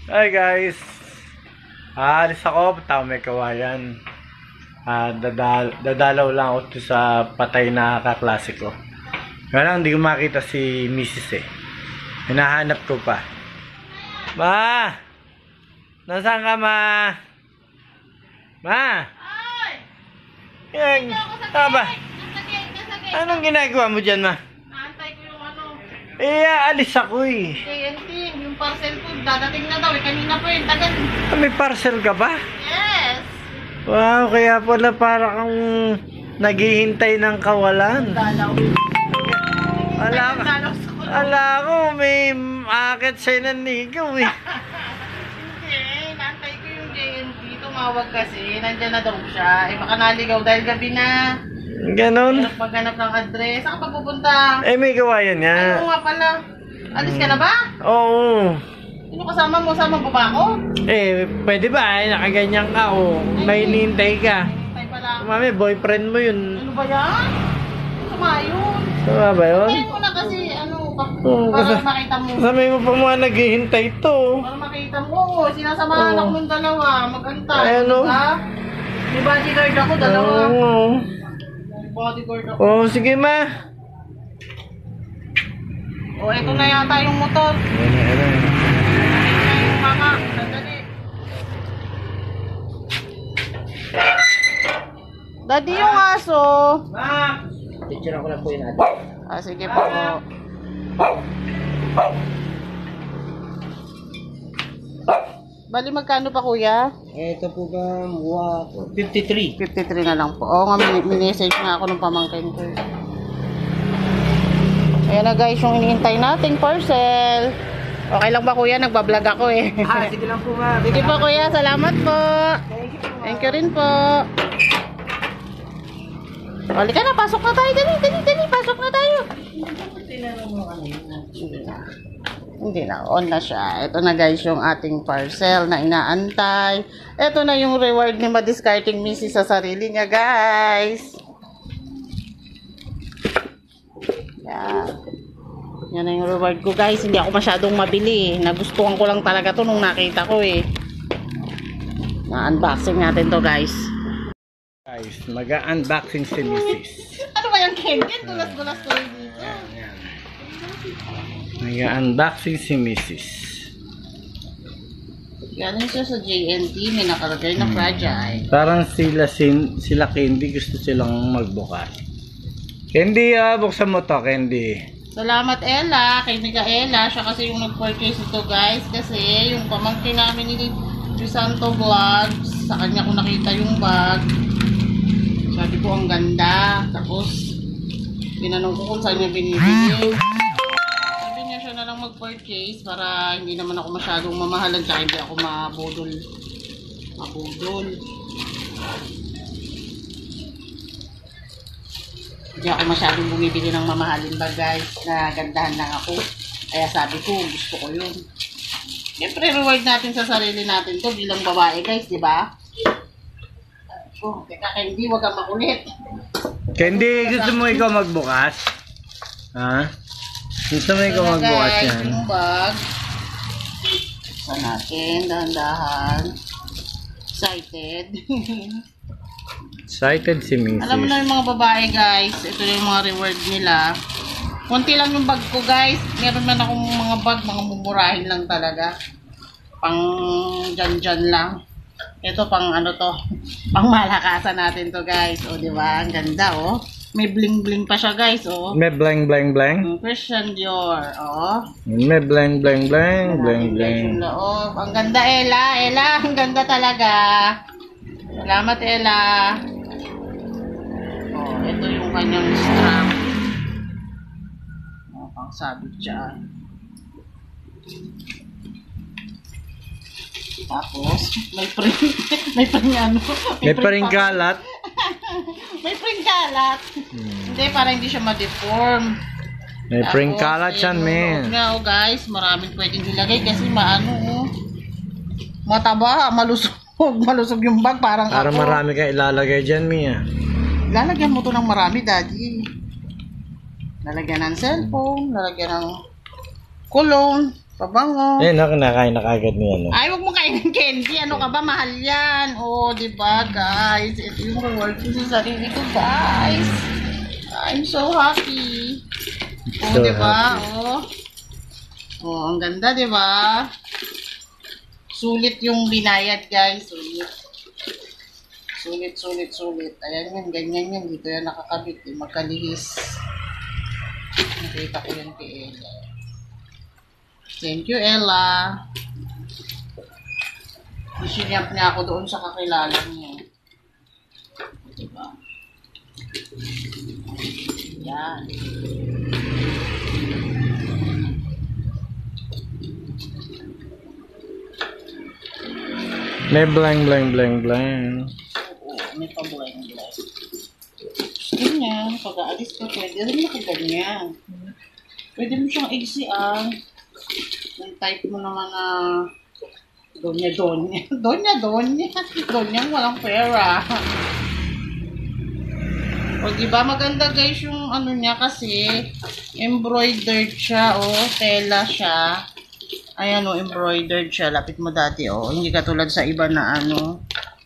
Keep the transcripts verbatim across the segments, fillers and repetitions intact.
Hi guys, aalis ako, tao may kawayan. Ah, dadal dadalaw lang ako to sa patay na kaklase ko. Kaya lang hindi ko makita si Missus eh. Hinahanap ko pa. Ma! Nasaan ka, Ma? Ma! Ay! Yan, tama ba? Anong ginagawa mo dyan, Ma? Naantay ko yung ano. Eh, aalis ako eh. K N T, yung parcel ko, dadating na daw. Eh, kanina po yung tagal. Ah, may parcel ka ba? Yes! Wow, kaya pala para kang naghihintay ng kawalan. Dalaw. Ala ko, Dalaw sa kulo. ala ko, may akit sa'yo ng ligaw eh. Hindi, naantay ko yung K N T. Tumawag kasi, nandyan na daw siya. Eh, baka naligaw dahil gabi na. Ganon. Hirap maghanap ng address. Saan ka pa pupunta? Eh, may gawayan Ano niya. nga pala? Alis ka na ba? Oo. Sino kasama mo? Sama mo ba ako? Eh, pwede ba? Eh, nakaganyan ka o. May hinihintay ka. Hintay pala. Mami, boyfriend mo yun. Ano ba yan? Sama yun. Tama ba yun? Hintayin mo na kasi, ano, pa- Oo, para kasi- makita mo. Sabi mo pa mga naghihintay to. Para makita mo, sinasamahan Oo. ako ng dalawa, magantay. Ay, ano? Diba? May bodyguard ako, dalawa. Oo. May bodyguard ako. Oo, sige ma. O, eto na yata yung motor. Ayan, ayan, ayan. Eto na yung mama. Sandali. Daddy, yung aso. Ma! Picture ako lang po yun natin. Ah, sige po. Bali, magkano pa kuya? Ito po ba, wow, fifty-three. fifty-three na lang po. Oo nga, min- minessage nga ako ng pamangkin ko. Ayan na guys, yung iniintay nating parcel. Okay lang ba kuya? Nagbablog ako eh. Ah, sige lang po ma. Sige po kuya, salamat po. Thank you rin po. Halika na, pasok na tayo. Dali, dali, dali. Pasok na tayo. Hindi na. Hindi na. On na siya. Ito na guys yung ating parcel na inaantay. Ito na yung reward ni Madiscarding Missus sa sarili niya guys. Yan. Yan na yung reward ko guys. Hindi ako masyadong mabili. Nagustuhan ko lang talaga to nung nakita ko eh. Na-unboxing natin to guys. Guys, mag-unboxing si Missus. Ano ba yung candy? Dulas-dulas ko yung dito. Mag-unboxing si Missus. Galing siya sa J N T. May nakalagay na fragile. Parang sila, sin, sila Candy gusto silang magbukas. Candy, ah, buksan mo to, Candy. Salamat Ella. Kay Micaela. Siya kasi yung nag-purchase ito guys. Kasi yung pamangkin namin ni Crisanto Vlogs. Sa kanya ko nakita yung bag. Sabi ko ang ganda. Tapos tinanong ko kung saan niya binibili. Sabi niya siya na lang mag-purchase para hindi naman ako masyadong mamahalan tsaka hindi ako mabudol. Mabudol. Hindi ako masyadong bumibili ng mamahalin bag guys. Na gandahan lang ako. Kaya sabi ko gusto ko yun. Siyempre reward natin sa sarili natin to bilang babae guys, di ba? Oh, teka Candy, wag kang makulit. Candy, gusto mo ikaw magbukas? Ha? Gusto mo ikaw Ito na, magbukas guys, yan? yung bag. Sa natin, dahan-dahan. Excited. Excited si Missus. Alam mo na yung mga babae guys, ito yung mga reward nila. Konti lang yung bag ko guys. Meron man akong mga bag, mga mumurahin lang talaga. Pang dyan-dyan lang. Ito pang ano to, pang malakasan natin to guys. O di ba? Ang ganda oh. May bling-bling pa siya guys oh. May blank blank blank? Mm, Christian Dior, oh. May blank blank blank blank blank. Yung loob. Ang ganda Ella, Ella, ang ganda talaga. Salamat Ella. Oh, ito yung kanyang strap. Oh, pang sabit dyan. Tapos, may print, may print ano? May pa rin pa- kalat. May print kalat. Hmm. Hindi, para hindi siya ma-deform. May Tapos, print kalat ayun, yan, men. nga, oh, guys, maraming pwedeng ilagay kasi maano, oh. Mataba, malusog. Malusog yung bag, parang Para ako. marami kang ilalagay dyan, Mia. Lalagyan mo to ng marami, daddy. Lalagyan ng cellphone, lalagyan ng kulong. Pabango. Eh, no, kinakain na kagad niya, no? Ay, huwag mo kainin candy. Ano ka ba? Mahal yan. Oh, di ba, guys? Ito yung reward ko sa sarili ko, guys. I'm so happy. Oh, So di ba? happy. Oh. Oh, ang ganda, di ba? Sulit yung binayad, guys. Sulit. Sulit, sulit, sulit. Ayan yan, ganyan yan. Dito yan nakakabit. Eh. Magkalihis. Nakita ko yan kay Ella. Thank you, Ella. Isinap niya ako doon sa kakilala niya. Diba? Yan. May blank, blank, blank, blank. Oo, may pa-blank-blank. Ganyan, pag-aalis ko, pwede rin nakaganyan. Pwede mo siyang igsian. Yung type mo naman na donya, donya. Donya, donya. Donya, walang pera. O, diba maganda guys yung ano niya kasi embroidered siya, oh. Tela siya. Ayan, oh, embroidered siya. Lapit mo dati, oh. Hindi katulad sa iba na ano.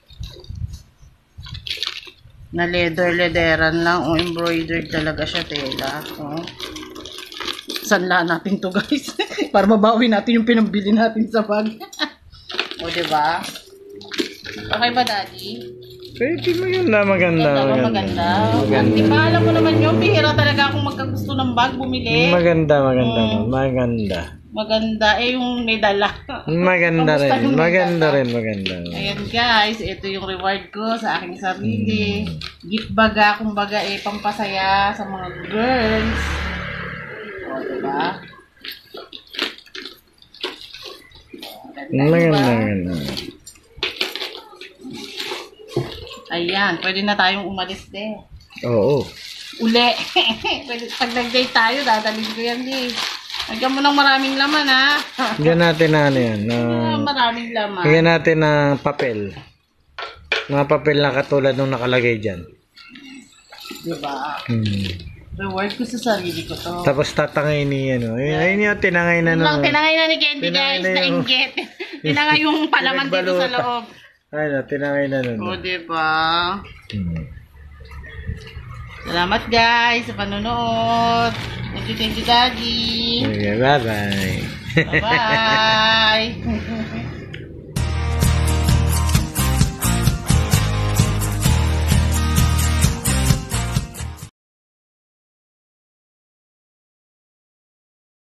Na leather-leatheran lang. O, embroidered talaga siya, tela. O. Sanla natin to, guys. Para mabawi natin yung pinambili natin sa bag. O, diba? Okay ba, Daddy? Pwede maganda, maganda, Ganda ba? maganda. Maganda. Maganda. Di ba, alam mo naman yun, bihira talaga akong magkagusto ng bag, bumili. Maganda, maganda, Mm. maganda. Maganda. Eh, yung may dala. Maganda Kamusta rin, yung may maganda dala? rin, maganda. Ayan guys, ito yung reward ko sa aking sarili. Gift baga, kumbaga eh, pampasaya sa mga girls. O, diba? O, ganda, Maganda, diba? maganda. Ayan, pwede na tayong umalis din. Oo. Uli. Pwede, pag nag-date tayo, dadalhin ko yan din. Lagyan mo ng maraming laman, ha? Bigyan natin na ano yan. Na, Ah, maraming laman. bigyan natin ng papel. Mga papel na katulad nung nakalagay dyan. Diba? Hmm. Reward ko sa sarili ko to. Tapos tatangay ni ano. Ayun, ayun yung tinangay na Yun lang, no. tinangay na ni Candy, Tinangay guys, na na yung- inggit. Tinangay yung palaman dito sa Pinagbalutan. loob. Ayun, tinangay na nun. O, diba? Hmm. Salamat, guys, sa panonood. Thank you, thank you, Daddy. Okay, bye-bye. Bye-bye.